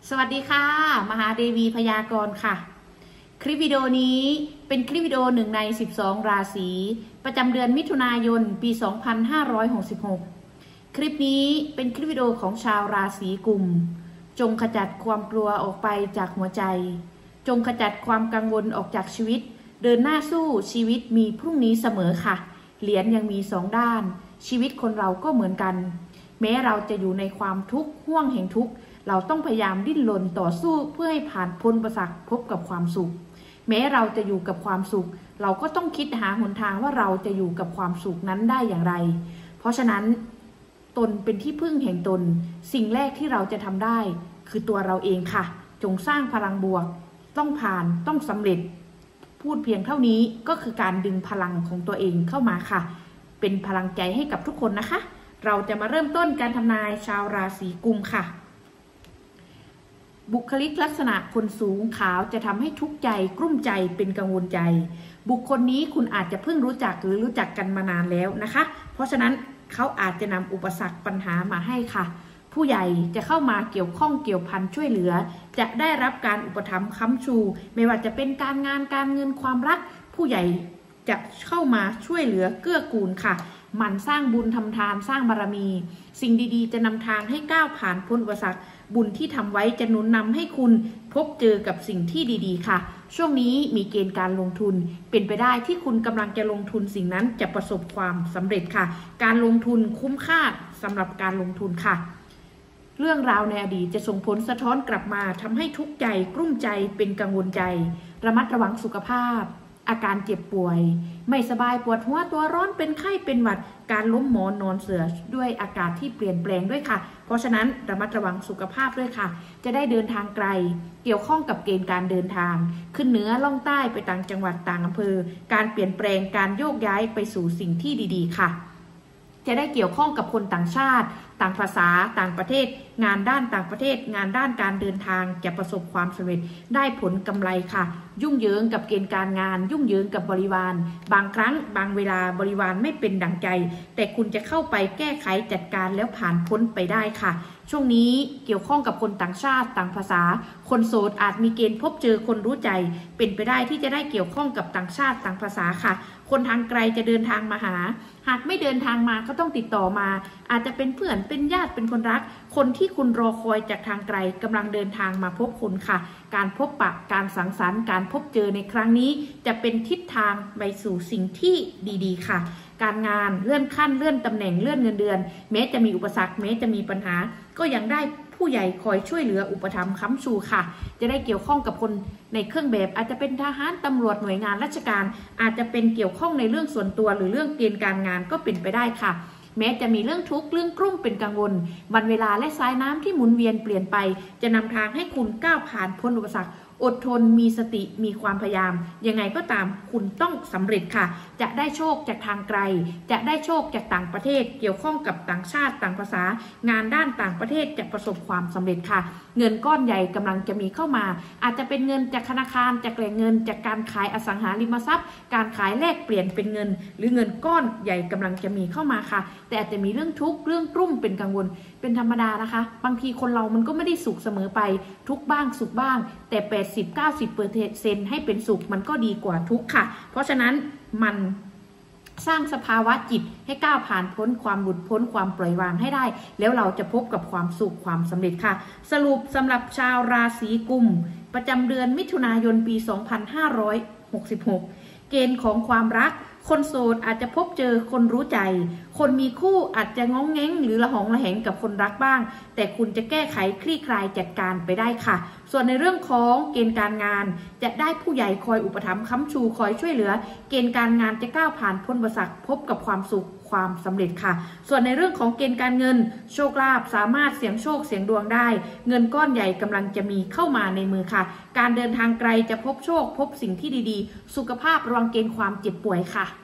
สวัสดีค่ะมหาเดวีพยากรณ์ค่ะคลิปวิดีโอนี้เป็นคลิปวิดีโอ1 ใน 12 ราศีประจำเดือนมิถุนายนปี 2566 คลิปนี้เป็นคลิปวิดีโอของชาวราศีกุมจงขจัดความกลัวออกไปจากหัวใจจงขจัดความกังวลออกจากชีวิตเดินหน้าสู้ชีวิตมีพรุ่งนี้เสมอค่ะเหรียญยังมี2 ด้านชีวิตคนเราก็เหมือนกันแม้เราจะอยู่ในความทุกข์ห่วงแห่งทุกข์เราต้องพยายามดิ้นรนต่อสู้เพื่อให้ผ่านพ้นอุปสรรคพบกับความสุขแม้เราจะอยู่กับความสุขเราก็ต้องคิดหาหนทางว่าเราจะอยู่กับความสุขนั้นได้อย่างไรเพราะฉะนั้นตนเป็นที่พึ่งแห่งตนสิ่งแรกที่เราจะทำได้คือตัวเราเองค่ะจงสร้างพลังบวกต้องผ่านต้องสำเร็จพูดเพียงเท่านี้ก็คือการดึงพลังของตัวเองเข้ามาค่ะเป็นพลังใจให้กับทุกคนนะคะเราจะมาเริ่มต้นการทำนายชาวราศีกุมค่ะบุคลิกลักษณะคนสูงขาวจะทำให้ทุกข์ใจกลุ้มใจเป็นกังวลใจบุคคลนี้คุณอาจจะเพิ่งรู้จักหรือรู้จักกันมานานแล้วนะคะเพราะฉะนั้นเขาอาจจะนำอุปสรรคปัญหามาให้ค่ะผู้ใหญ่จะเข้ามาเกี่ยวข้องเกี่ยวพันช่วยเหลือจะได้รับการอุปถัมภ์ค้ำชูไม่ว่าจะเป็นการงานการเงินความรักผู้ใหญ่จะเข้ามาช่วยเหลือเกื้อกูลค่ะมันสร้างบุญทำทานสร้างบารมีสิ่งดีๆจะนำทางให้ก้าวผ่านพ้นอุปสรรคบุญที่ทำไว้จะหนุนนำให้คุณพบเจอกับสิ่งที่ดีๆค่ะช่วงนี้มีเกณฑ์การลงทุนเป็นไปได้ที่คุณกำลังจะลงทุนสิ่งนั้นจะประสบความสำเร็จค่ะการลงทุนคุ้มค่าสำหรับการลงทุนค่ะเรื่องราวในอดีตจะส่งผลสะท้อนกลับมาทำให้ทุกข์ใจกลุ้มใจเป็นกังวลใจระมัดระวังสุขภาพอาการเจ็บป่วยไม่สบายปวดหัวตัวร้อนเป็นไข้เป็นหวัดการล้มหมอนนอนเสื่อด้วยอากาศที่เปลี่ยนแปลงด้วยค่ะเพราะฉะนั้นระมัดระวังสุขภาพด้วยค่ะจะได้เดินทางไกลเกี่ยวข้องกับเกณฑ์การเดินทางขึ้นเหนือล่องใต้ไปต่างจังหวัดต่างอำเภอการเปลี่ยนแปลงการโยกย้ายไปสู่สิ่งที่ดีๆค่ะจะได้เกี่ยวข้องกับคนต่างชาติต่างภาษาต่างประเทศงานด้านต่างประเทศงานด้านการเดินทางจะประสบความสำเร็จได้ผลกำไรค่ะยุ่งเหยิงกับเกณฑ์การงานยุ่งเหยิงกับบริวารบางครั้งบางเวลาบริวารไม่เป็นดั่งใจแต่คุณจะเข้าไปแก้ไขจัดการแล้วผ่านพ้นไปได้ค่ะช่วงนี้เกี่ยวข้องกับคนต่างชาติต่างภาษาคนโสดอาจมีเกณฑ์พบเจอคนรู้ใจเป็นไปได้ที่จะได้เกี่ยวข้องกับต่างชาติต่างภาษาค่ะคนทางไกลจะเดินทางมาหาหากไม่เดินทางมาก็ต้องติดต่อมาอาจจะเป็นเพื่อนเป็นญาติเป็นคนรักคนที่คุณรอคอยจากทางไกลกำลังเดินทางมาพบคุณค่ะการพบปะการสังสรรค์การพบเจอในครั้งนี้จะเป็นทิศทางไปสู่สิ่งที่ดีๆค่ะการงานเลื่อนขั้นเลื่อนตำแหน่งเลื่อนเงินเดือนแม้จะมีอุปสรรคแม้จะมีปัญหาก็ยังได้ผู้ใหญ่คอยช่วยเหลืออุปถัมภ์ค้ำชูค่ะจะได้เกี่ยวข้องกับคนในเครื่องแบบอาจจะเป็นทหารตำรวจหน่วยงานราชการอาจจะเป็นเกี่ยวข้องในเรื่องส่วนตัวหรือเรื่องเกณฑ์การงานก็เป็นไปได้ค่ะแม้จะมีเรื่องทุกข์เรื่องกลุ้มเป็นกังวลวันเวลาและสายน้ำที่หมุนเวียนเปลี่ยนไปจะนำทางให้คุณก้าวผ่านพ้นอุปสรรคอดทนมีสติมีความพยายามยังไงก็ตามคุณต้องสำเร็จค่ะจะได้โชคจากทางไกลจะได้โชคจากต่างประเทศเกี่ยวข้องกับต่างชาติต่างภาษางานด้านต่างประเทศจะประสบความสำเร็จค่ะเงินก้อนใหญ่กำลังจะมีเข้ามาอาจจะเป็นเงินจากธนาคารจากแหล่งเงินจากการขายอสังหาริมทรัพย์การขายแลกเปลี่ยนเป็นเงินหรือเงินก้อนใหญ่กำลังจะมีเข้ามาค่ะแต่อาจจะมีเรื่องทุกข์เรื่องกลุ้มเป็นกังวลเป็นธรรมดานะคะบางทีคนเรามันก็ไม่ได้สุขเสมอไปทุกบ้างสุขบ้างแต่80-90%ให้เป็นสุขมันก็ดีกว่าทุกข์ค่ะเพราะฉะนั้นมันสร้างสภาวะจิตให้ก้าวผ่านพ้นความหลุดพ้นความปล่อยวางให้ได้แล้วเราจะพบกับความสุขความสำเร็จค่ะสรุปสำหรับชาวราศีกุมประจำเดือนมิถุนายนปี 2566 เกณฑ์ของความรักคนโสดอาจจะพบเจอคนรู้ใจคนมีคู่อาจจะง้องแง้งหรือระหองระแหงกับคนรักบ้างแต่คุณจะแก้ไขคลี่คลายจัดการไปได้ค่ะส่วนในเรื่องของเกณฑ์การงานจะได้ผู้ใหญ่คอยอุปถัมภ์ค้ำชูคอยช่วยเหลือเกณฑ์การงานจะก้าวผ่านพ้นอุปสรรคพบกับความสุขความสำเร็จค่ะส่วนในเรื่องของเกณฑ์การเงินโชคลาภสามารถเสี่ยงโชคเสี่ยงดวงได้เงินก้อนใหญ่กำลังจะมีเข้ามาในมือค่ะการเดินทางไกลจะพบโชคพบสิ่งที่ดีๆสุขภาพระวังเกณฑ์ความเจ็บป่วยค่ะ